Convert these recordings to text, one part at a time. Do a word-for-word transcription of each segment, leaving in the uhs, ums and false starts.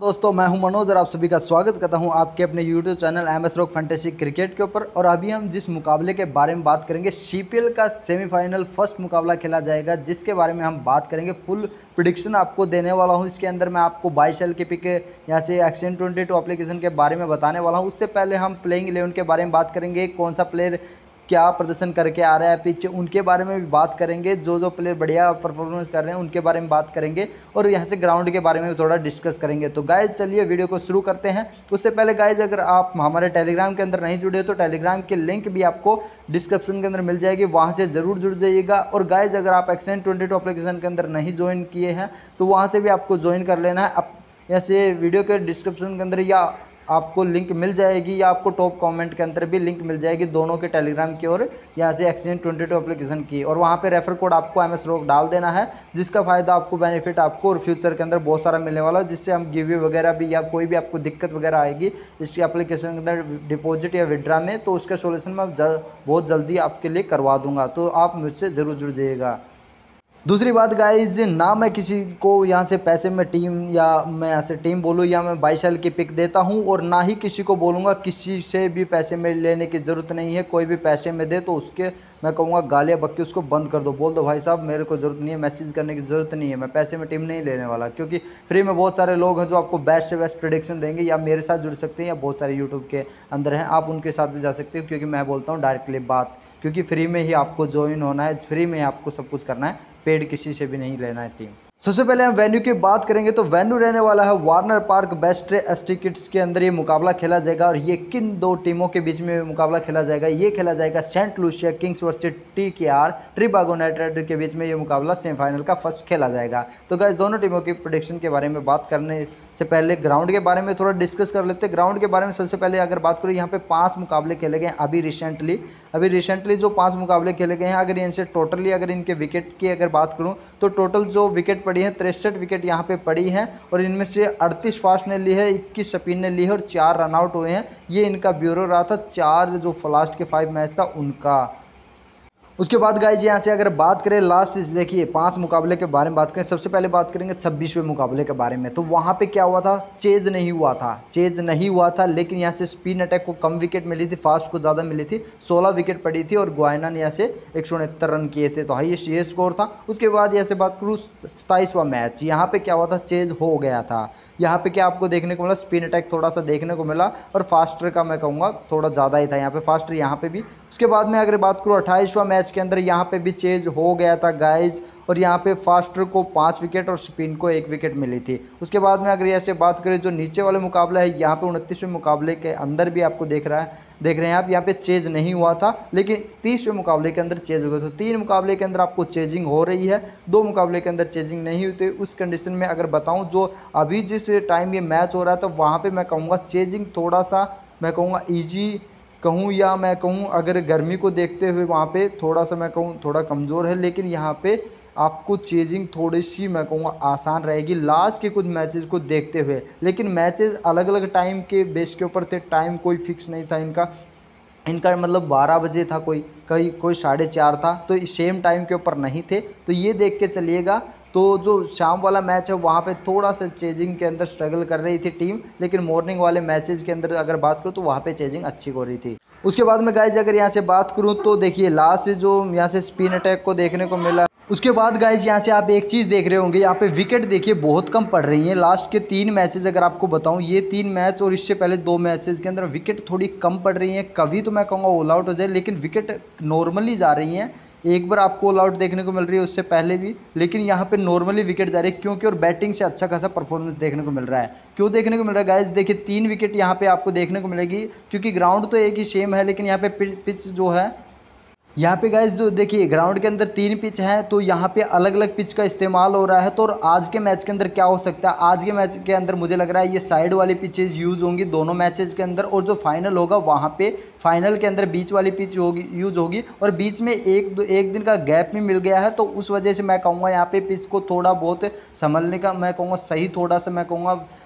दोस्तों मैं हूं मनोज और आप सभी का स्वागत करता हूं आपके अपने YouTube channel M S rock fantasy cricket के ऊपर। और अभी हम जिस मुकाबले के बारे में बात करेंगे, सीपीएल का सेमीफाइनल फर्स्ट मुकाबला खेला जाएगा, जिसके बारे में हम बात करेंगे। फुल प्रेडिक्शन आपको देने वाला हूं। इसके अंदर मैं आपको बाईस एल के पिक यहाँ से एक्शन ट्वेंटी टू एप्लीकेशन के बारे में बताने वाला हूँ। उससे पहले हम प्लेइंग इलेवन के बारे में बात करेंगे, कौन सा प्लेयर क्या प्रदर्शन करके आ रहा है पिच, उनके बारे में भी बात करेंगे। जो जो प्लेयर बढ़िया परफॉर्मेंस कर रहे हैं उनके बारे में बात करेंगे और यहाँ से ग्राउंड के बारे में भी थोड़ा डिस्कस करेंगे। तो गाइज चलिए वीडियो को शुरू करते हैं। उससे पहले गाइज अगर आप हमारे टेलीग्राम के अंदर नहीं जुड़े हो तो टेलीग्राम के लिंक भी आपको डिस्क्रिप्शन के अंदर मिल जाएगी, वहाँ से ज़रूर जुड़ जाइएगा। और गाइज अगर आप एक्शन ट्वेंटी टू एप्लीकेशन के अंदर नहीं ज्वाइन किए हैं तो वहाँ से भी आपको ज्वाइन कर लेना है। अब ऐसे वीडियो के डिस्क्रिप्शन के अंदर या आपको लिंक मिल जाएगी या आपको टॉप कमेंट के अंदर भी लिंक मिल जाएगी, दोनों के टेलीग्राम की और यहाँ से एक्सचेंज ट्वेंटी टू एप्लीकेशन की। और वहाँ पे रेफर कोड आपको एम एस रॉक डाल देना है, जिसका फ़ायदा आपको बेनिफिट आपको और फ्यूचर के अंदर बहुत सारा मिलने वाला है, जिससे हम गिवे वगैरह भी या कोई भी आपको दिक्कत वगैरह आएगी इसकी एप्लीकेशन के अंदर डिपॉजिट या विड्रा में, तो उसका सोल्यूशन मैं बहुत जल्दी आपके लिए करवा दूँगा। तो आप मुझसे ज़रूर जुड़ जाइएगा। दूसरी बात गाइज, ना मैं किसी को यहाँ से पैसे में टीम या मैं ऐसे टीम बोलूँ या मैं बाईस एल की पिक देता हूँ, और ना ही किसी को बोलूँगा किसी से भी पैसे में लेने की ज़रूरत नहीं है। कोई भी पैसे में दे तो उसके मैं कहूँगा गालियाँ बक के उसको बंद कर दो, बोल दो भाई साहब मेरे को ज़रूरत नहीं है, मैसेज करने की ज़रूरत नहीं है, मैं पैसे में टीम नहीं लेने वाला। क्योंकि फ्री में बहुत सारे लोग हैं जो आपको बेस्ट से बेस्ट प्रेडिक्शन देंगे, या मेरे साथ जुड़ सकते हैं या बहुत सारे यूट्यूब के अंदर हैं, आप उनके साथ भी जा सकते हो। क्योंकि मैं बोलता हूँ डायरेक्टली बात, क्योंकि फ्री में ही आपको ज्वाइन होना है, फ्री में ही आपको सब कुछ करना है, पेड किसी से भी नहीं लेना है टीम। सबसे पहले हम वेन्यू की बात करेंगे तो वेन्यू रहने वाला है Warner Park Basseterre ST Kitts के अंदर ये मुकाबला खेला जाएगा। और ये किन दो टीमों के बीच में मुकाबला खेला जाएगा, ये खेला जाएगा Saint Lucia Kings versus T K R Trinbago United के बीच में ये मुकाबला सेमीफाइनल का फर्स्ट खेला जाएगा। तो गाइस दोनों टीमों की प्रेडिक्शन के बारे में बात करने से पहले ग्राउंड के बारे में थोड़ा डिस्कस कर लेते हैं। ग्राउंड के बारे में सबसे पहले अगर बात करूँ, यहाँ पे पाँच मुकाबले खेले गए अभी रिसेंटली अभी रिसेंटली जो पाँच मुकाबले खेले गए हैं, अगर इनसे टोटली अगर इनके विकेट की अगर बात करूँ तो टोटल जो विकेट पड़ी है तिरसठ विकेट यहाँ पे पड़ी हैं, और इनमें से अड़तीस फास्ट ने ली है, इक्कीस स्पिन ने ली है और चार रनआउट हुए हैं। ये इनका ब्यूरो रहा था, चार जो लास्ट के फाइव मैच था उनका। उसके बाद गाइज यहाँ से अगर बात करें लास्ट, देखिए पांच मुकाबले के बारे में बात करें, सबसे पहले बात करेंगे छब्बीसवें मुकाबले के बारे में। तो वहाँ पे क्या हुआ था, चेज नहीं हुआ था चेज नहीं हुआ था लेकिन यहाँ से स्पिन अटैक को कम विकेट मिली थी, फास्ट को ज़्यादा मिली थी, सोलह विकेट पड़ी थी और ग्वाइना ने यहाँ से एक सौ उनहत्तर रन किए थे, तो हाईएस्ट ये स्कोर था। उसके बाद यहाँ से बात करूँ सताईसवां मैच, यहाँ पर क्या हुआ था, चेज हो गया था। यहाँ पे क्या आपको देखने को मिला, स्पिन अटैक थोड़ा सा देखने को मिला और फास्टर का मैं कहूँगा थोड़ा ज़्यादा ही था यहाँ पे, फास्टर यहाँ पे भी। उसके बाद में अगर बात करूँ अट्ठाईसवां मैच के अंदर, यहाँ पे भी चेज हो गया था गाइज, और यहाँ पे फास्टर को पाँच विकेट और स्पिन को एक विकेट मिली थी। उसके बाद में अगर ऐसे बात करें जो नीचे वाले मुकाबला है, यहाँ पे उनतीसवें मुकाबले के अंदर भी आपको देख रहा है देख रहे हैं आप, यहाँ पे चेज नहीं हुआ था लेकिन तीसवें मुकाबले के अंदर चेज हो गया। तो तीन मुकाबले के अंदर आपको चेजिंग हो रही है, दो मुकाबले के अंदर चेजिंग नहीं हुई। तो उस कंडीशन में अगर बताऊँ जो अभी जिस टाइम ये मैच हो रहा है, तो वहाँ पर मैं कहूँगा चेजिंग थोड़ा सा मैं कहूँगा ईजी कहूँ, या मैं कहूँ अगर गर्मी को देखते हुए वहाँ पे थोड़ा सा मैं कहूँ थोड़ा कमज़ोर है, लेकिन यहाँ पे आपको चेजिंग थोड़ी सी मैं कहूँगा आसान रहेगी लास्ट के कुछ मैचेस को देखते हुए। लेकिन मैचेस अलग अलग टाइम के बेस के ऊपर थे, टाइम कोई फिक्स नहीं था इनका इनका मतलब बारह बजे था, कोई कहीं कोई साढ़े चार था, तो सेम टाइम के ऊपर नहीं थे। तो ये देख के चलिएगा। तो जो शाम वाला मैच है वहाँ पे थोड़ा सा चेजिंग के अंदर स्ट्रगल कर रही थी टीम, लेकिन मॉर्निंग वाले मैचेस के अंदर अगर बात करूँ तो वहाँ पे चेजिंग अच्छी हो रही थी। उसके बाद में गाइज अगर यहाँ से बात करूँ तो देखिए लास्ट जो यहाँ से स्पिन अटैक को देखने को मिला। उसके बाद गाइज यहाँ से आप एक चीज़ देख रहे होंगे, यहाँ पे विकेट देखिए बहुत कम पड़ रही हैं। लास्ट के तीन मैचेस अगर आपको बताऊँ, ये तीन मैच और इससे पहले दो मैचेस के अंदर विकेट थोड़ी कम पड़ रही हैं। कभी तो मैं कहूँगा ऑल आउट हो जाए, लेकिन विकेट नॉर्मली जा रही हैं। एक बार आपको ऑल आउट देखने को मिल रही है उससे पहले भी, लेकिन यहाँ पे नॉर्मली विकेट जा रही है क्योंकि, और बैटिंग से अच्छा खासा परफॉर्मेंस देखने को मिल रहा है। क्यों देखने को मिल रहा है गाइज, देखिए तीन विकेट यहाँ पे आपको देखने को मिलेगी, क्योंकि ग्राउंड तो एक ही सेम है, लेकिन यहाँ पे पिच जो है यहाँ पे गाइज जो देखिए ग्राउंड के अंदर तीन पिच हैं, तो यहाँ पे अलग अलग पिच का इस्तेमाल हो रहा है। तो और आज के मैच के अंदर क्या हो सकता है, आज के मैच के अंदर मुझे लग रहा है ये साइड वाली पिचेज यूज़ होंगी दोनों मैचेज के अंदर, और जो फाइनल होगा वहाँ पे फाइनल के अंदर बीच वाली पिच होगी यूज़ होगी, और बीच में एक दो एक दिन का गैप भी मिल गया है। तो उस वजह से मैं कहूँगा यहाँ पे पिच को थोड़ा बहुत संभलने का मैं कहूँगा सही थोड़ा सा मैं कहूँगा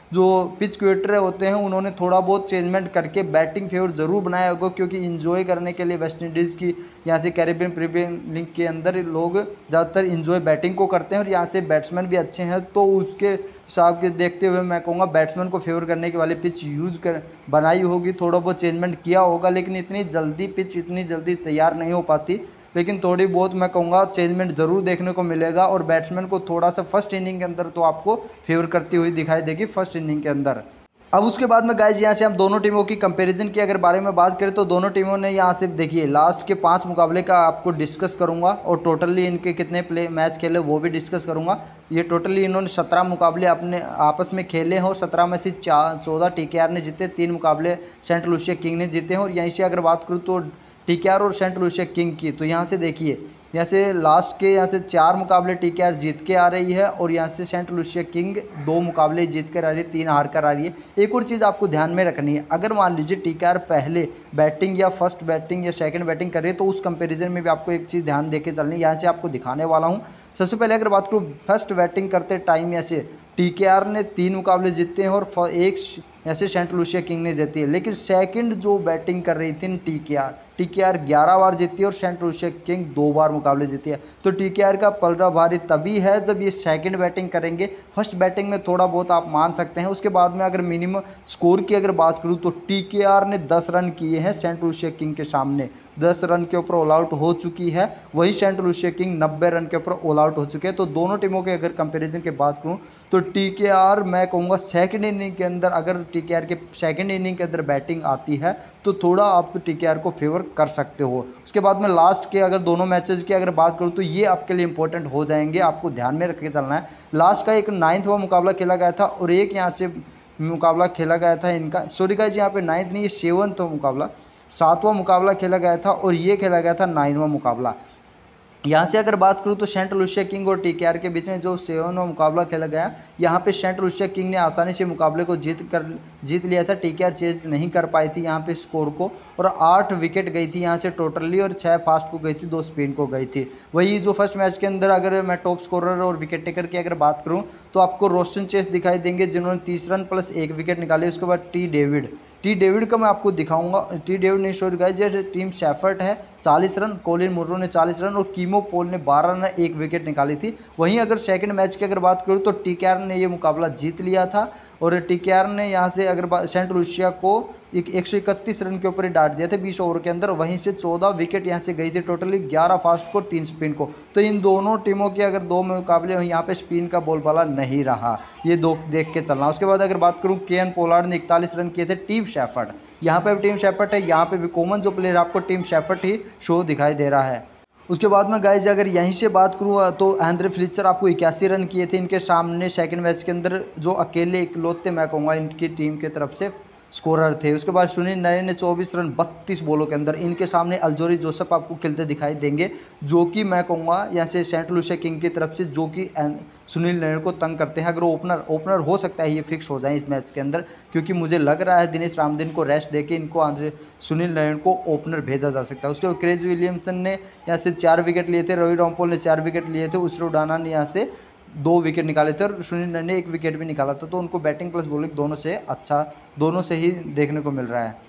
जो पिच क्रिएटर होते हैं उन्होंने थोड़ा बहुत चेंजमेंट करके बैटिंग फेवर ज़रूर बनाया होगा, क्योंकि इंजॉय करने के लिए वेस्ट इंडीज़ की यहाँ से कैरेबियन प्रीमियर लीग के अंदर लोग ज़्यादातर इंजॉय बैटिंग को करते हैं और यहाँ से बैट्समैन भी अच्छे हैं, तो उसके हिसाब के देखते हुए मैं कहूँगा बैट्समैन को फेवर करने के वाले पिच यूज़ कर बनाई होगी, थोड़ा बहुत चेंजमेंट किया होगा, लेकिन इतनी जल्दी पिच इतनी जल्दी तैयार नहीं हो पाती, लेकिन थोड़ी बहुत मैं कहूँगा चेंजमेंट ज़रूर देखने को मिलेगा और बैट्समैन को थोड़ा सा फर्स्ट इनिंग के अंदर तो आपको फेवर करती हुई दिखाई देगी फर्स्ट इनिंग के अंदर। अब उसके बाद में गाइज यहाँ से हम दोनों टीमों की कंपैरिजन की अगर बारे में बात करें तो दोनों टीमों ने यहाँ से देखिए लास्ट के पांच मुकाबले का आपको डिस्कस करूँगा और टोटली इनके कितने प्ले मैच खेले वो भी डिस्कस करूँगा। ये टोटली इन्होंने सत्रह मुकाबले अपने आपस में खेले हैं और सत्रह में से चार चौदह टी के आर ने जीते, तीन मुकाबले सेंट लुसिया किंग ने जीते हैं। और यहीं से अगर बात करूँ तो टी के आर और सेंट लुसिया किंग की, तो यहाँ से देखिए यहाँ से लास्ट के यहाँ से चार मुकाबले टी के आर जीत के आ रही है और यहाँ से सेंट लुसिया किंग दो मुकाबले जीत कर आ रही है, तीन हार कर आ रही है। एक और चीज़ आपको ध्यान में रखनी है, अगर मान लीजिए टी के आर पहले बैटिंग या फर्स्ट बैटिंग या सेकंड बैटिंग कर रही है तो उस कंपैरिजन में भी आपको एक चीज़ ध्यान देके चलनी है, यहाँ से आपको दिखाने वाला हूँ। सबसे पहले अगर बात करूँ फर्स्ट बैटिंग करते टाइम ऐसे टी के आर ने तीन मुकाबले जीते हैं और एक ऐसे सेंट लुसिया किंग ने जीती है, लेकिन सेकंड जो बैटिंग कर रही थी T K R T K are ग्यारह बार जीती है और सेंट लुसिया किंग दो बार मुकाबले जीती है। तो टी के आर का पलड़ा भारी तभी है जब ये सेकंड बैटिंग करेंगे, फर्स्ट बैटिंग में थोड़ा बहुत आप मान सकते हैं। उसके बाद में अगर मिनिमम स्कोर की अगर बात करूँ तो टी के आर ने दस रन किए हैं सेंट लुसिया किंग के सामने, दस रन के ऊपर ऑल आउट हो चुकी है, वही सेंट लुसिया किंग नब्बे रन के ऊपर ऑल आउट हो चुके हैं। तो दोनों टीमों के अगर कंपेरिजन की बात करूँ तो टी के आर मैं कहूँगा सेकंड इनिंग के अंदर अगर टी के आर के सेकंड इनिंग के अंदर बैटिंग आती है तो थोड़ा आप टी के आर को फेवर कर सकते हो। उसके बाद में लास्ट के अगर दोनों मैचेस की अगर बात करूँ तो ये आपके लिए इंपॉर्टेंट हो जाएंगे, आपको ध्यान में रख के चलना है। लास्ट का एक नाइन्थवा मुकाबला खेला गया था और एक यहाँ से मुकाबला खेला गया था इनका, सॉरी गाइस यहाँ पे नाइन्थ नहीं, ये सेवन्थ मुकाबला सातवां मुकाबला खेला गया था और ये खेला गया था नाइनवा मुकाबला। यहाँ से अगर बात करूँ तो सेंट लुसिया किंग और टी के आर के बीच में जो सेवनवा मुकाबला खेला गया, यहाँ पे सेंट लुसिया किंग ने आसानी से मुकाबले को जीत कर जीत लिया था, टी के आर चेज नहीं कर पाई थी यहाँ पे स्कोर को और आठ विकेट गई थी यहाँ से टोटली और छः फास्ट को गई थी, दो स्पिन को गई थी। वही जो फर्स्ट मैच के अंदर अगर मैं टॉप स्कोरर और विकेट टेकर की अगर बात करूँ तो आपको रोशन चेस दिखाई देंगे जिन्होंने तीस रन प्लस एक विकेट निकाले। उसके बाद टी डेविड टी डेविड का मैं आपको दिखाऊंगा, टी डेविड ने सॉरी गाइस ये टीम शेफर्ट है चालीस रन, कोलिन मुर्रो ने चालीस रन और कीमो पोल ने बारह रन एक विकेट निकाली थी। वहीं अगर सेकंड मैच की अगर बात करूँ तो टी के आर ने ये मुकाबला जीत लिया था और टी के आर ने यहाँ से अगर सेंट लुसिया को एक एक सौ इकतीस रन के ऊपर ही डांट दिया था बीस ओवर के अंदर, वहीं से चौदह विकेट यहाँ से गई थी टोटली, ग्यारह फास्ट को तीन स्पिन को। तो इन दोनों टीमों के अगर दो मुकाबले हो यहाँ पे स्पिन का बोलबाला नहीं रहा, ये दो देख के चलना। उसके बाद अगर बात करूँ केएन पोलार्ड ने इकतालीस रन किए थे, टीम शेफर्ड यहाँ पे टीम शेफर्ड है, यहाँ पे भी कॉमन जो प्लेयर आपको टीम शेफर्ड ही शो दिखाई दे रहा है। उसके बाद में गाइज अगर यहीं से बात करूँ तो एंड्रे फ्लिचर आपको इक्यासी रन किए थे इनके सामने सेकंड मैच के अंदर, जो अकेले इकलौते मैं कहूँगा इनकी टीम की तरफ से स्कोरर थे। उसके बाद सुनील नारायण ने चौबीस रन बत्तीस बॉलों के अंदर, इनके सामने अल्जोरी जोसेफ आपको खेलते दिखाई देंगे जो कि मैं कहूँगा यहाँ से सेंट लुसिया किंग की तरफ से जो कि सुनील नारायण को तंग करते हैं। अगर ओपनर ओपनर हो सकता है ये फिक्स हो जाए इस मैच के अंदर, क्योंकि मुझे लग रहा है दिनेश रामदिन को रेस्ट देके इनको आंद्रे सुनील नारायण को ओपनर भेजा जा सकता है। उसके बाद क्रेज विलियमसन ने यहाँ से चार विकेट लिए थे, रवि रामपोल ने चार विकेट लिए थे, उसरो उडाना ने यहाँ से दो विकेट निकाले थे और सुनील नारायण ने एक विकेट भी निकाला था। तो उनको बैटिंग प्लस बॉलिंग दोनों से अच्छा दोनों से ही देखने को मिल रहा है।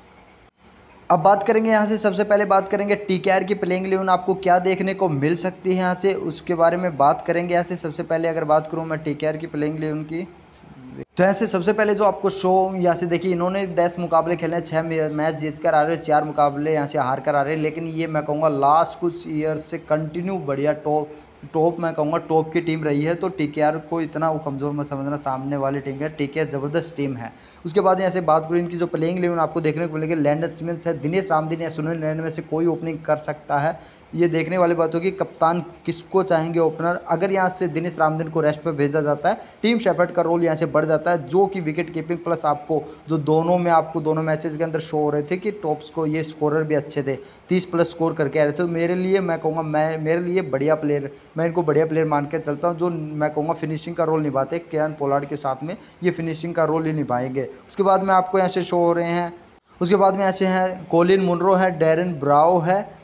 अब बात करेंगे यहाँ से सबसे पहले बात करेंगे टी के आर की प्लेइंग इलेवन आपको क्या देखने को मिल सकती है यहाँ से, उसके बारे में बात करेंगे। यहाँ से सबसे पहले अगर बात करूँ मैं टी के आर की प्लेइंग इलेवन की, तो ऐसे सबसे पहले जो आपको शो यहाँ से देखिए इन्होंने दस मुकाबले खेले हैं, छः मैच जीत कर आ रहे हैं, चार मुकाबले यहाँ से हार कर आ रहे हैं, लेकिन ये मैं कहूँगा लास्ट कुछ ईयर से कंटिन्यू बढ़िया टॉप टॉप मैं कहूँगा टॉप की टीम रही है। तो टी के आर को इतना वो कमज़ोर मत समझना, सामने वाली टीम है, टी के आर ज़बरदस्त टीम है। उसके बाद यहाँ से बात करूँ इनकी जो प्लेइंग इलेवन आपको देखने को मिलेगी, लैंडन सिमंस है, दिनेश रामदिन या सुनील नारायण में से कोई ओपनिंग कर सकता है। ये देखने वाली बात होगी कप्तान किसको चाहेंगे ओपनर। अगर यहाँ से दिनेश रामदिन को रेस्ट पर भेजा जाता है, टीम शेफर्ड का रोल यहाँ से बढ़ जाता है, जो कि विकेट कीपिंग प्लस आपको जो दोनों में आपको दोनों मैचेस के अंदर शो हो रहे थे कि टॉप्स को ये स्कोरर भी अच्छे थे, तीस प्लस स्कोर करके आ रहे थे। तो मेरे लिए मैं कहूँगा मैं मेरे लिए बढ़िया प्लेयर, मैं इनको बढ़िया प्लेयर मान के चलता हूँ, जो मैं कहूँगा फिनिशिंग का रोल निभाते हैं। केएन पोलार्ड के साथ में ये फिनिशिंग का रोल ही निभाएंगे। उसके बाद में आपको यहाँ से शो हो रहे हैं, उसके बाद में ऐसे हैं कोलिन मुनरो है, डैरेन ब्रावो है,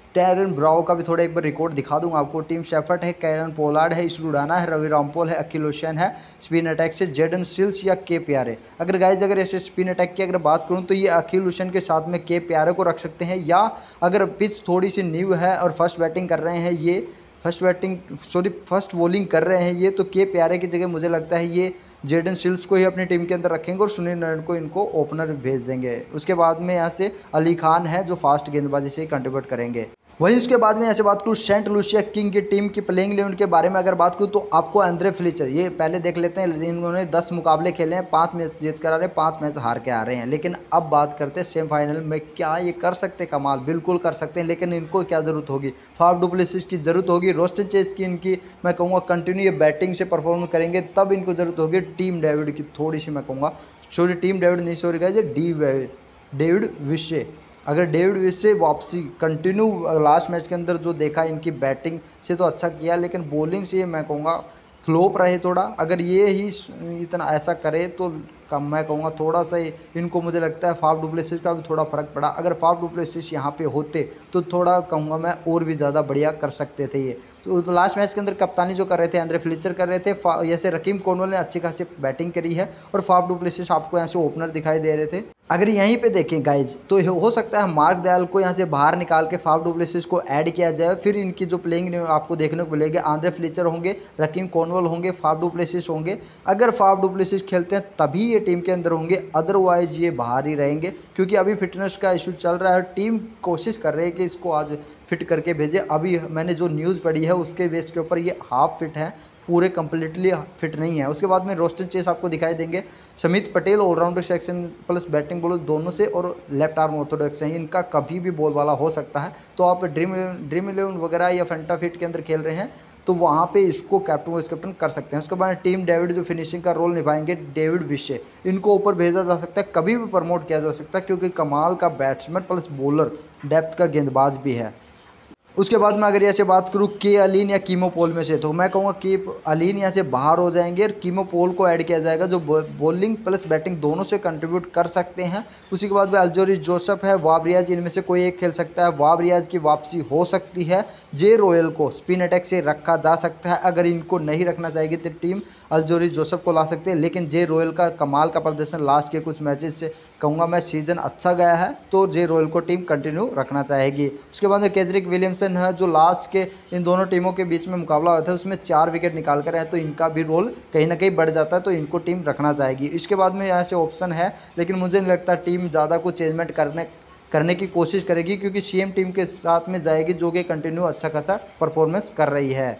टैरन ब्राउ का भी थोड़ा एक बार रिकॉर्ड दिखा दूंगा आपको। टीम शेफर्ट है, कैरन पोलार्ड है, इसलुडाना है, रवि रामपोल है, अखिल हुसैन है। स्पिन अटैक से जेडन सिल्स या के प्यारे। अगर गाइज अगर ऐसे स्पिन अटैक की अगर बात करूं तो ये अखिल हुसैन के साथ में के प्यारे को रख सकते हैं, या अगर पिच थोड़ी सी न्यू है और फर्स्ट बैटिंग कर रहे हैं ये first batting sorry first bowling कर रहे हैं ये, तो के प्यारे की जगह मुझे लगता है ये जेडन सिल्स को ही अपनी टीम के अंदर रखेंगे और सुनील नारायण को इनको ओपनर भेज देंगे। उसके बाद में यहाँ से अली खान है जो फास्ट गेंदबाजी से ही कंट्रीब्यूट करेंगे। वहीं उसके बाद में ऐसे बात करूँ सेंट लूसिया किंग की टीम की प्लेइंग इलेवन के बारे में अगर बात करूँ तो आपको एंड्रे फ्लेचर, ये पहले देख लेते हैं। इन्होंने दस मुकाबले खेले हैं, पाँच मैच जीत कर आ रहे हैं, पाँच मैच हार के आ रहे हैं। लेकिन अब बात करते हैं सेमीफाइनल में क्या ये कर सकते हैं कमाल, बिल्कुल कर सकते हैं। लेकिन इनको क्या ज़रूरत होगी, फाफ डु प्लेसिस की ज़रूरत होगी, रोस्टन चेस की इनकी मैं कहूँगा कंटिन्यू ये बैटिंग से परफॉर्म करेंगे तब इनको ज़रूरत होगी। टीम डेविड की थोड़ी सी मैं कहूँगा, सॉरी टीम डेविड नहीं sorry guys, D David Wiese, अगर डेविड विशे वापसी कंटिन्यू लास्ट मैच के अंदर जो देखा इनकी बैटिंग से तो अच्छा किया, लेकिन बॉलिंग से मैं कहूँगा फ्लोप रहे थोड़ा। अगर ये ही इतना ऐसा करे तो कम मैं कहूँगा थोड़ा सा इनको मुझे लगता है फाफ डु प्लेसिस का भी थोड़ा फर्क पड़ा। अगर फाफ डु प्लेसिस यहाँ पे होते तो थोड़ा कहूँगा मैं और भी ज़्यादा बढ़िया कर सकते थे ये। तो, तो लास्ट मैच के अंदर कप्तानी जो कर रहे थे एंड्रे फ्लेचर कर रहे थे, जैसे रकीम कॉर्नवॉल ने अच्छी खासी बैटिंग करी है और फाफ डु प्लेसिस आपको यहाँ से ओपनर दिखाई दे रहे थे। अगर यहीं पे देखें गाइज तो हो सकता है मार्क दयाल को यहाँ से बाहर निकाल के फाफ डु प्लेसिस को ऐड किया जाए, फिर इनकी जो प्लेइंग आपको देखने को मिलेगी आंद्रे फ्लेचर होंगे, रकीम कॉर्नवॉल होंगे, फाफ डु प्लेसिस होंगे। अगर फाफ डु प्लेसिस खेलते हैं तभी ये टीम के अंदर होंगे, अदरवाइज ये बाहर ही रहेंगे क्योंकि अभी फिटनेस का इशू चल रहा है। टीम कोशिश कर रही है कि इसको आज फिट करके भेजे। अभी मैंने जो न्यूज़ पढ़ी है उसके बेस के ऊपर ये हाफ फिट है, पूरे कंप्लीटली फिट नहीं है। उसके बाद में रोस्टन चेस आपको दिखाई देंगे, Samit Patel all rounder section plus batting bowler दोनों से और लेफ्ट आर्म ऑर्थोडॉक्स हैं, इनका कभी भी बॉल वाला हो सकता है। तो आप ड्रीम ड्रीम इलेवन वगैरह या फैंटा फिट के अंदर खेल रहे हैं तो वहाँ पे इसको कैप्टन वाइस कैप्टन कर सकते हैं। उसके बाद टीम डेविड जो फिनिशिंग का रोल निभाएंगे, डेविड विशे, इनको ऊपर भेजा जा सकता है, कभी भी प्रमोट किया जा सकता है क्योंकि कमाल का बैट्समैन प्लस बॉलर डेप्थ का गेंदबाज भी है। उसके बाद में अगर ऐसे बात करूँ के अलीन या कीमो पोल में से, तो मैं कहूँगा कि अलीन यहाँ से बाहर हो जाएंगे और कीमो पोल को ऐड किया जाएगा जो बॉलिंग प्लस बैटिंग दोनों से कंट्रीब्यूट कर सकते हैं। उसी के बाद में अल्जोरी जोसेफ है, वाब रियाज, इनमें से कोई एक खेल सकता है। वाब रियाज की वापसी हो सकती है। जे रोयल को स्पिन अटैक से रखा जा सकता है, अगर इनको नहीं रखना चाहेगी तो टीम अल्जोरी जोसेफ को ला सकते हैं। लेकिन जे रोयल का कमाल का प्रदर्शन लास्ट के कुछ मैचेस से कहूँगा मैं सीजन अच्छा गया है, तो जे रोयल को टीम कंटिन्यू रखना चाहेगी। उसके बाद में केजरिक विलियमसन है जो लास्ट के इन दोनों टीमों के बीच में मुकाबला हुआ था उसमें चार विकेट निकाल कर आए, तो इनका भी रोल कहीं ना कहीं बढ़ जाता है, तो इनको टीम रखना चाहेगी। इसके बाद में यहाँ से ऑप्शन है, लेकिन मुझे नहीं लगता टीम ज़्यादा कुछ चेंजमेंट करने करने की कोशिश करेगी क्योंकि सीएम टीम के साथ में जाएगी जो कि कंटिन्यू अच्छा खासा परफॉर्मेंस कर रही है।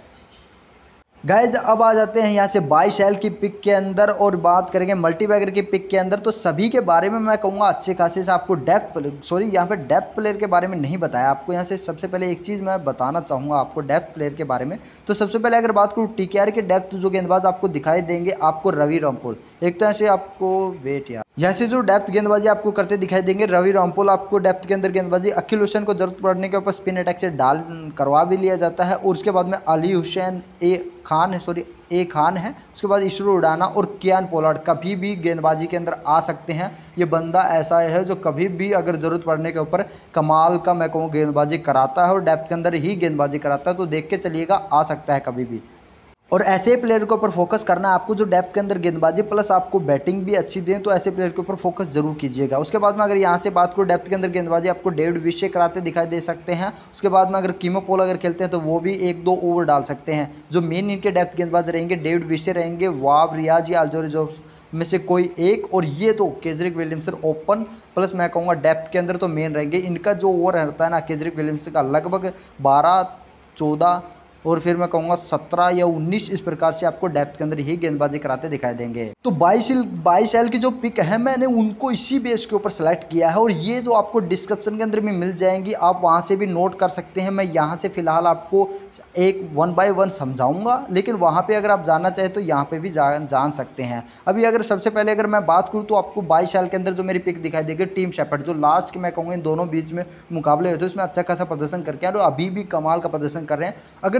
गाइज अब आ जाते हैं यहाँ से बाईस एल की पिक के अंदर और बात करेंगे मल्टीबैगर की पिक के अंदर। तो सभी के बारे में मैं कहूँगा अच्छे खासे से आपको डेप्थ सॉरी यहाँ पे डेप्थ प्लेयर के बारे में नहीं बताया आपको। यहाँ से सबसे पहले एक चीज़ मैं बताना चाहूँगा आपको डेप्थ प्लेयर के बारे में। तो सबसे पहले अगर बात करूँ टीकेआर के डेप्थ जो गेंदबाज आपको दिखाई देंगे, आपको रवि रामपोल, एक तो ऐसे आपको वेट यार यहाँ से जो डेप्थ गेंदबाजी आपको करते दिखाई देंगे, रवि रामपोल आपको डेप्थ के अंदर गेंदबाजी, अखिल हुसैन को जरूरत पड़ने के ऊपर स्पिन अटैक से डाल करवा भी लिया जाता है। और उसके बाद में अली हुसैन ए खान है सॉरी ए खान है उसके बाद इसलुडाना और कियान पोलार्ड कभी भी गेंदबाजी के अंदर आ सकते हैं। ये बंदा ऐसा है जो कभी भी अगर ज़रूरत पड़ने के ऊपर कमाल का मैं कहूँ गेंदबाजी कराता है और डेप्थ के अंदर ही गेंदबाजी कराता है, तो देख के चलिएगा आ सकता है कभी भी। और ऐसे प्लेयर के ऊपर फोकस करना है आपको जो डेप्थ के अंदर गेंदबाजी प्लस आपको बैटिंग भी अच्छी दें, तो ऐसे प्लेयर के ऊपर फोकस जरूर कीजिएगा। उसके बाद में अगर यहाँ से बात करूँ डेप्थ के अंदर गेंदबाजी आपको डेविड विशे कराते दिखाई दे सकते हैं। उसके बाद में अगर कीमो पोल अगर खेलते हैं तो वो भी एक दो ओवर डाल सकते हैं। जो मेन इनके डेप्थ गेंदबाज रहेंगे डेविड विशे रहेंगे, वाब रियाज या अल्जोरी जोसेफ में से कोई एक, और ये तो केजरिक विलियमसन ओपन प्लस मैं कहूँगा डेप्थ के अंदर तो मेन रहेंगे। इनका जो ओवर रहता है ना केजरिक विलियमसन का लगभग बारह चौदह और फिर मैं कहूँगा सत्रह या उन्नीस इस प्रकार से आपको डेप्थ के अंदर ही गेंदबाजी कराते दिखाई देंगे। तो बाईस बाईस एल की जो पिक है मैंने उनको इसी बेस के ऊपर सेलेक्ट किया है और ये जो आपको डिस्क्रिप्शन के अंदर भी मिल जाएंगी, आप वहाँ से भी नोट कर सकते हैं। मैं यहाँ से फिलहाल आपको एक वन बाय वन समझाऊंगा, लेकिन वहाँ पे अगर आप जानना चाहें तो यहाँ पे भी जा, जान सकते हैं। अभी अगर सबसे पहले अगर मैं बात करूँ तो आपको बाईस एल के अंदर जो मेरी पिक दिखाई देगी टीम शेफर्ड, जो लास्ट के मैं कहूँगा इन दोनों बीच में मुकाबले हुए थे उसमें अच्छा खासा प्रदर्शन करके और अभी भी कमाल का प्रदर्शन कर रहे हैं। अगर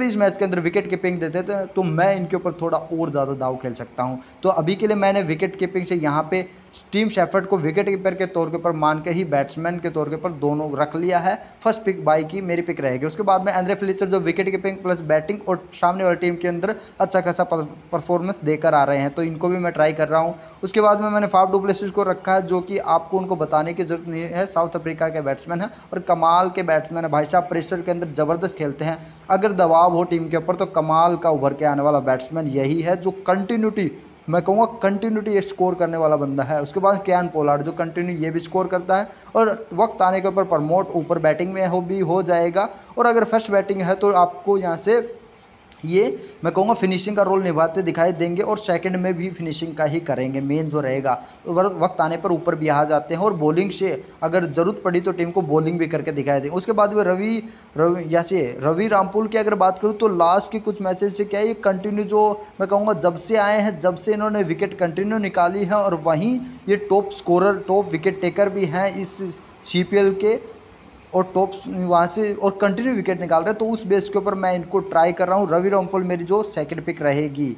इस मैच के अंदर विकेट कीपिंग देते थे तो मैं इनके ऊपर थोड़ा और ज़्यादा दाव खेल सकता हूँ। तो अभी के लिए मैंने विकेट कीपिंग से यहाँ पे टीम शेफर्ड को विकेट कीपर के तौर के ऊपर मान के ही बैट्समैन के तौर के ऊपर दोनों रख लिया है। फर्स्ट पिक बाई की मेरी पिक रहेगी। उसके बाद में एंड्रे फ्लेचर जो विकेट कीपिंग प्लस बैटिंग और सामने वाली टीम के अंदर अच्छा खासा परफॉर्मेंस देकर आ रहे हैं, तो इनको भी मैं ट्राई कर रहा हूँ। उसके बाद में मैंने फाफ डु प्लेसिस को रखा है, जो कि आपको उनको बताने की जरूरत नहीं है, साउथ अफ्रीका के बैट्समैन है और कमाल के बैट्समैन है भाई साहब, प्रेशर के अंदर ज़बरदस्त खेलते हैं। अगर दबाव हो टीम के ऊपर तो कमाल का उभर के आने वाला बैट्समैन यही है, जो कंटिन्यूटी, मैं कहूँगा कंटिन्यूटी स्कोर करने वाला बंदा है। उसके बाद केन पोलार्ड जो कंटिन्यू ये भी स्कोर करता है और वक्त आने के ऊपर प्रमोट ऊपर बैटिंग में हो भी हो जाएगा। और अगर फर्स्ट बैटिंग है तो आपको यहाँ से ये मैं कहूँगा फिनिशिंग का रोल निभाते दिखाई देंगे और सेकंड में भी फिनिशिंग का ही करेंगे, मेन जो रहेगा। वक्त आने पर ऊपर भी आ जाते हैं और बॉलिंग से अगर ज़रूरत पड़ी तो टीम को बॉलिंग भी करके दिखाई देंगे। उसके बाद में रवि रवि या से रवि रामपुल की अगर बात करूँ तो लास्ट के कुछ मैचेज से क्या है, ये कंटिन्यू जो मैं कहूँगा जब से आए हैं, जब से इन्होंने विकेट कंटिन्यू निकाली है और वहीं ये top scorer top wicket taker भी हैं इस सी पी एल के और टॉप वहाँ से और कंटिन्यू विकेट निकाल रहे हैं। तो उस बेस के ऊपर मैं इनको ट्राई कर रहा हूँ। रवि रामपुल मेरी जो सेकंड पिक रहेगी।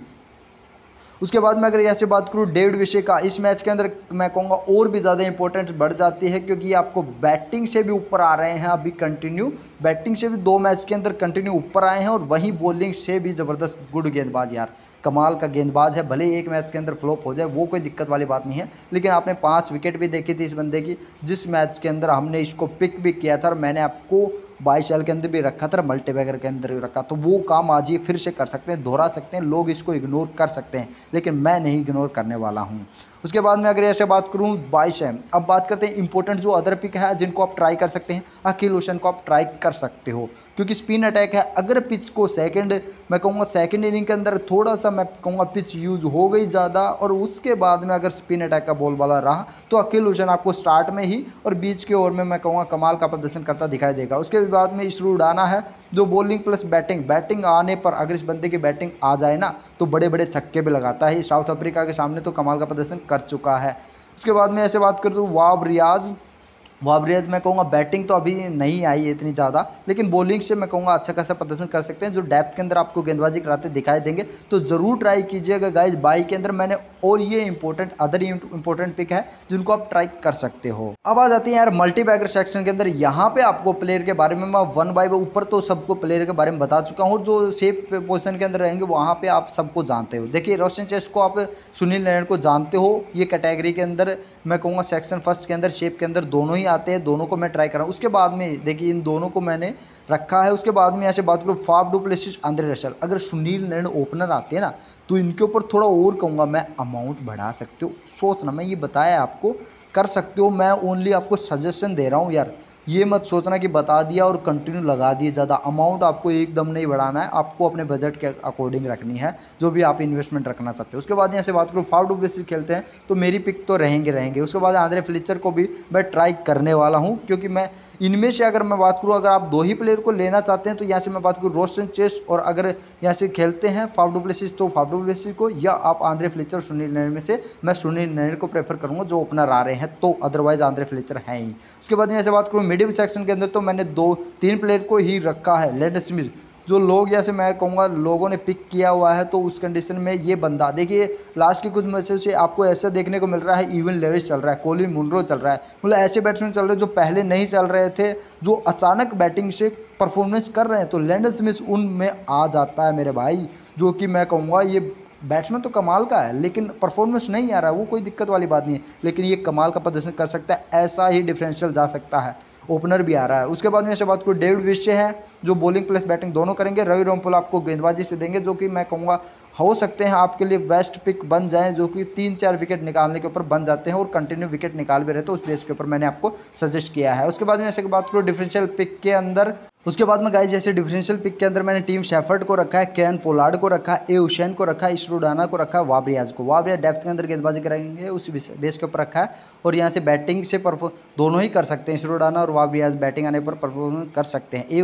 उसके बाद में अगर यहाँ से बात करूँ डेविड विशे का, इस मैच के अंदर मैं कहूँगा और भी ज़्यादा इंपॉर्टेंस बढ़ जाती है, क्योंकि ये आपको बैटिंग से भी ऊपर आ रहे हैं अभी कंटिन्यू, बैटिंग से भी दो मैच के अंदर कंटिन्यू ऊपर आए हैं और वहीं बॉलिंग से भी ज़बरदस्त गुड गेंदबाज, यार कमाल का गेंदबाज है। भले एक मैच के अंदर फ्लॉप हो जाए वो कोई दिक्कत वाली बात नहीं है, लेकिन आपने पाँच विकेट भी देखी थी इस बंदे की जिस मैच के अंदर हमने इसको पिक भी किया था और मैंने आपको बाईस एल के अंदर भी रखा था, मल्टीबैगर के अंदर भी रखा। तो वो काम आज ये फिर से कर सकते हैं, दोहरा सकते हैं, लोग इसको इग्नोर कर सकते हैं, लेकिन मैं नहीं इग्नोर करने वाला हूँ। उसके बाद में अगर ऐसे बात करूँ बाईस है, अब बात करते हैं इंपॉर्टेंट जो अदर पिक है जिनको आप ट्राई कर सकते हैं। अखिल हुसैन को आप ट्राई कर सकते हो क्योंकि स्पिन अटैक है। अगर पिच को सेकंड मैं कहूँगा सेकंड इनिंग के अंदर थोड़ा सा मैं कहूँगा पिच यूज हो गई ज़्यादा और उसके बाद में अगर स्पिन अटैक का बॉल वाला रहा तो अखिल हुसैन आपको स्टार्ट में ही और बीच के ओवर में मैं कहूँगा कमाल का प्रदर्शन करता दिखाई देगा। उसके बाद में इसरू उड़ाना है जो बॉलिंग प्लस बैटिंग बैटिंग आने पर अगर इस बंदे की बैटिंग आ जाए ना तो बड़े बड़े छक्के भी लगाता है। साउथ अफ्रीका के सामने तो कमाल का प्रदर्शन कर चुका है। उसके बाद में ऐसे बात कर दूँ वाब रियाज, वाब रियाज मैं कहूँगा बैटिंग तो अभी नहीं आई है इतनी ज़्यादा, लेकिन बॉलिंग से मैं कहूँगा अच्छा खासा प्रदर्शन कर सकते हैं, जो डेप्थ के अंदर आपको गेंदबाजी कराते दिखाई देंगे। तो ज़रूर ट्राई कीजिएगा गाइज बाई के अंदर मैंने, और ये इंपॉर्टेंट अदर इंपॉर्टेंट पिक है जिनको आप ट्राई कर सकते हो। अब आ जाती है यार मल्टी बैगर सेक्शन के अंदर। यहाँ पे आपको प्लेयर के बारे में मैं वन बाय ऊपर तो सबको प्लेयर के बारे में बता चुका हूँ, जो सेफ पोजिशन के अंदर रहेंगे वहाँ पे आप सबको जानते हो। देखिए रोशन चेस को आप सुनील नारायण को जानते हो, ये कैटेगरी के अंदर मैं कहूँगा सेक्शन फर्स्ट के अंदर शेप के अंदर दोनों ही आते हैं, दोनों को मैं ट्राई कर रहा हूँ। उसके बाद में देखिए इन दोनों को मैंने रखा है। उसके बाद में ऐसे बात करूँ Faf du Plessis Andre Russell, अगर सुनील नारायण ओपनर आते हैं ना तो इनके ऊपर थोड़ा और कहूँगा मैं अमाउंट बढ़ा सकते हो। सोचना, मैं ये बताया आपको कर सकते हो, मैं ओनली आपको सजेशन दे रहा हूँ यार, ये मत सोचना कि बता दिया और कंटिन्यू लगा दिए। ज़्यादा अमाउंट आपको एकदम नहीं बढ़ाना है, आपको अपने बजट के अकॉर्डिंग रखनी है जो भी आप इन्वेस्टमेंट रखना चाहते हो। उसके बाद यहाँ से बात करूँ फाफ डु प्लेसिस खेलते हैं तो मेरी पिक तो रहेंगे रहेंगे उसके बाद आंद्रे फ्लेचर को भी मैं ट्राई करने वाला हूँ, क्योंकि मैं इनमें से अगर मैं बात करूँ अगर आप दो ही प्लेयर को लेना चाहते हैं तो यहाँ से मैं बात करूँ रोशन चेस, और अगर यहाँ से खेलते हैं फाफ डु प्लेसिस तो फाफ डु प्लेसिस को, या आप आंद्रे फ्लेचर सुनील नारायण में से मैं सुनील नारायण को प्रेफर करूँगा जो ओपनर आ रहे हैं, तो अदरवाइज आंद्रे फ्लेचर हैं ही। उसके बाद यहाँ से बात करूँ मिडिल सेक्शन के अंदर तो मैंने दो तीन प्लेयर को ही रखा है। लैंडन स्मिथ जो लोग जैसे मैं कहूँगा लोगों ने पिक किया हुआ है, तो उस कंडीशन में ये बंदा देखिए लास्ट के कुछ मैचों से आपको ऐसा देखने को मिल रहा है, इवन लेविस चल रहा है, कोलिन मुनरो चल रहा है, मतलब ऐसे बैट्समैन चल रहे हैं जो पहले नहीं चल रहे थे, जो अचानक बैटिंग से परफॉर्मेंस कर रहे हैं। तो लैंडन स्मिथ उनमें आ जाता है मेरे भाई, जो कि मैं कहूँगा ये बैट्समैन तो कमाल का है लेकिन परफॉर्मेंस नहीं आ रहा है, वो कोई दिक्कत वाली बात नहीं है, लेकिन ये कमाल का प्रदर्शन कर सकता है, ऐसा ही डिफरेंशियल जा सकता है, ओपनर भी आ रहा है। उसके बाद में ऐसे बात करूँ डेविड विशे है जो बॉलिंग प्लस बैटिंग दोनों करेंगे। रवि रामपुल आपको गेंदबाजी से देंगे, जो कि मैं कहूँगा हो सकते हैं आपके लिए बेस्ट पिक बन जाएं, जो कि तीन चार विकेट निकालने के ऊपर बन जाते हैं और कंटिन्यू विकेट निकाल भी रहे, तो उस बेस के ऊपर मैंने आपको सजेस्ट किया है। उसके बाद में ऐसे बात करूँ डिफरेंशियल पिक के अंदर, उसके बाद में गाइस जैसे डिफरेंशियल पिक के अंदर मैंने टीम शेफर्ड को रखा है, केन पोलार्ड को रखा है, ए हुसैन को रखा है, इसरू उड़ाना को रखा है, वाब रियाज को। वाब रियाज डेप्थ के अंदर गेंदबाजी करेंगे उस बेस के ऊपर रखा है, और यहाँ से बैटिंग से परफॉर्म दोनों ही कर सकते हैं, इसरू उड़ाना और वाब रियाज बैटिंग आने पर परफॉर्म कर सकते हैं। ए हुसैन को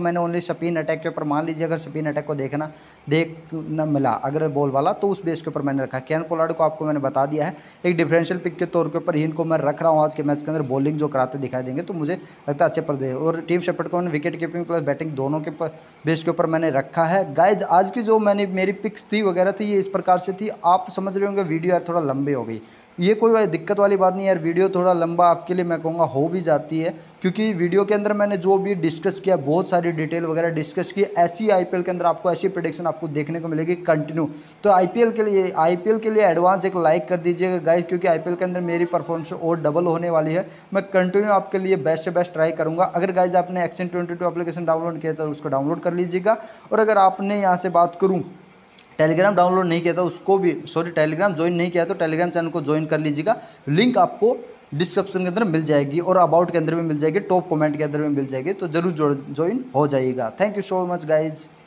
मैंने ओनली स्पिन अटैक के ऊपर, मान लीजिए अगर स्पिन अटैक को देखना देख न मिला अगर बॉल वाला, तो उस बेस के ऊपर मैंने रखा। केन पोलार्ड को आपको मैंने बता दिया है एक डिफरेंशियल पिक के तौर के ऊपर ही इनको मैं रख रहा हूँ। आज के मैच के अंदर बॉलिंग जो कराते दिखाई देंगे तो मुझे लगता है अच्छे पर्दे। और टीम शेफर्ड को मैंने विकेट कीपिंग प्लस बैटिंग दोनों के बेस के ऊपर मैंने रखा है। गाइज आज की जो मैंने मेरी पिक्स थी वगैरह थी ये इस प्रकार से थी। आप समझ रहे होंगे वीडियो यार थोड़ा लंबी हो गई, ये कोई दिक्कत वाली बात नहीं यार, वीडियो थोड़ा लंबा आपके लिए मैं कहूँगा हो भी जाती है, क्योंकि वीडियो के अंदर मैंने जो भी डिस्कस किया बहुत सारी डिटेल वगैरह डिस्कस की। ऐसी आईपीएल के अंदर आपको ऐसी प्रेडिक्शन आपको देखने को मिलेगी कंटिन्यू। तो आईपीएल के लिए आईपीएल के लिए एडवांस एक लाइक कर दीजिएगा गाइज, क्योंकि आईपीएल के अंदर मेरी परफॉर्मेंस और डबल होने वाली है। मैं कंटिन्यू आपके लिए बेस्ट से बेस्ट ट्राई करूँगा। अगर गाइज आपने action twenty two application download किया तो उसको डाउनलोड कर लीजिएगा। और अगर आपने यहाँ से बात करूँ टेलीग्राम डाउनलोड नहीं किया था उसको भी, सॉरी टेलीग्राम ज्वाइन नहीं किया तो टेलीग्राम चैनल को ज्वाइन कर लीजिएगा। लिंक आपको डिस्क्रिप्शन के अंदर मिल जाएगी और अबाउट के अंदर भी मिल जाएगी, टॉप कमेंट के अंदर भी मिल जाएगी, तो जरूर ज्वाइन हो जाइएगा। Thank you so much guys.